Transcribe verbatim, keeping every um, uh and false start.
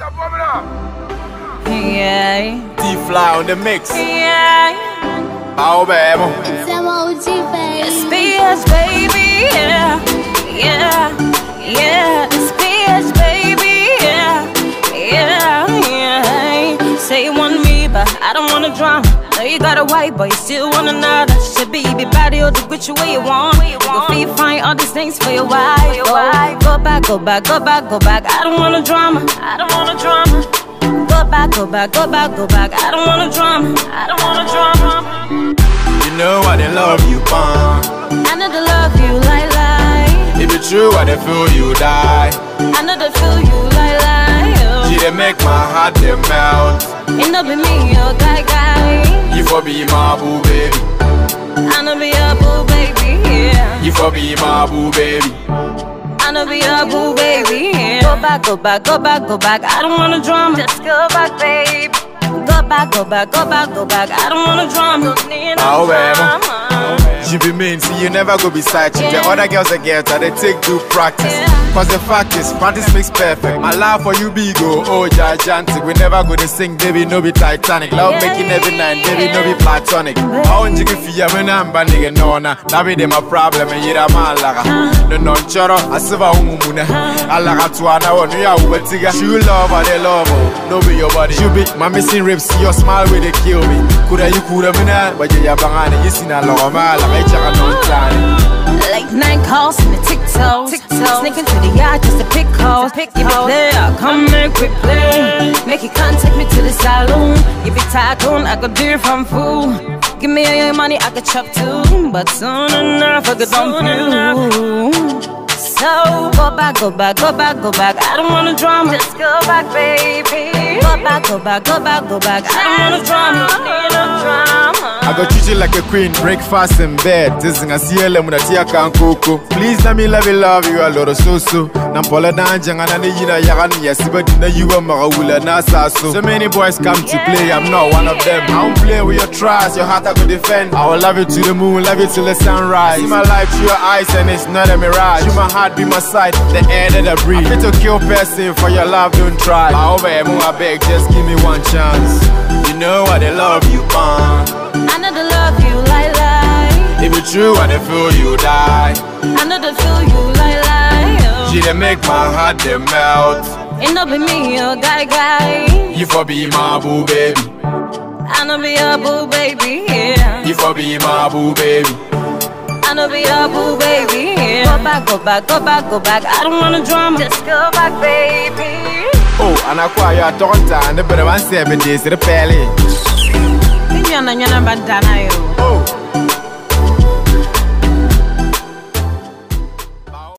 Yeah. T-Fly on the mix. Yeah. Oh, baby. It's M O G, baby. It's P S, baby. Yeah. Yeah. Yeah. It's P S, baby. Yeah. Yeah. Yeah. Say you want me, but I don't want to drama. Know you got a white, but you still want another. Should be be body or the get you where you want. You go feel fine, all these things for your wife. Go, go back, go back, go back, go back. I don't want a drama. I don't want a drama. Go back, go back, go back, go back. I don't want a drama. I don't want a drama. You know I didn't love you, pon. I know they love you, lie, lie. If it's true, I didn't feel you die. I know they feel you, lie, lie. Oh. She didn't make my heart them melt. It no be me, your guy, guy. You for be my boo, baby. I know be your boo, baby, yeah. You for be my boo, baby. I know be your boo, baby, yeah. Go back, go back, go back, go back. I don't want a drama. Just go back, babe. Go back, go back, go back, go back. I don't want a drama. Oh, baby. She be mean, see you never go beside you. Yeah. The other girls I get her, they take due practice. Yeah. Cause the fact is, practice makes perfect. My love for you be go, oh gigantic. We never go to sing, baby, no be Titanic. Love Yeah, making every night, baby, yeah. no be platonic. How you can feel when I'm banning and no na. That be my problem, and you're a man like no non choro, I serve a woman. I like a tuana, one you are with tiga. She love her, they love her. No be your body. You be my missing ribs, see your smile where they kill me. Coulda you coulda me now, but you're banging, you see na long mile, like I don't plan. Late night calls and the TikTok. Sneak into the yard just to pick calls. Give me play, I'll come in quick play. Make you contact me to the saloon. Give it tycoon, I could do it from food. Give me all your money, I could chop too. But soon enough, I could dump you. So go back, go back, go back, go back. I don't want a drama. Just go back, baby. Go back, go back, go back, go back. I don't want a drama. Need a drama. I got treat you like a queen, breakfast in bed. This is a C L M with a tia can coco. Please let me love you, love you a lot of so so. Nampola danjang and I yina yagan yes, but in the you are Marawula Nasa. So many boys come to play, I'm not one of them. I don't play with your trust, your heart I could defend. I will love you to the moon, love you till the sunrise. See my life through your eyes and it's not a mirage. You my heart be my side, the air that I breathe. I'm fit to kill person for your love, don't try. I beg, just give me one chance. You know I they love you, man. I know they love you, lie, lie. If it's true, I they feel you die. I know they feel you, lie, lie. Oh. She they make my heart they melt. It no be me, your guy, guy. You for be my boo, baby. I know be your boo, baby, yeah. You for be my boo, baby. I know be your boo, baby, yeah. Go back, go back, go back, go back. I don't want a drama. Just go back, baby. Oh, and I call you a tonta and the better one seven days to the pally. You're not your number, Dana. Oh.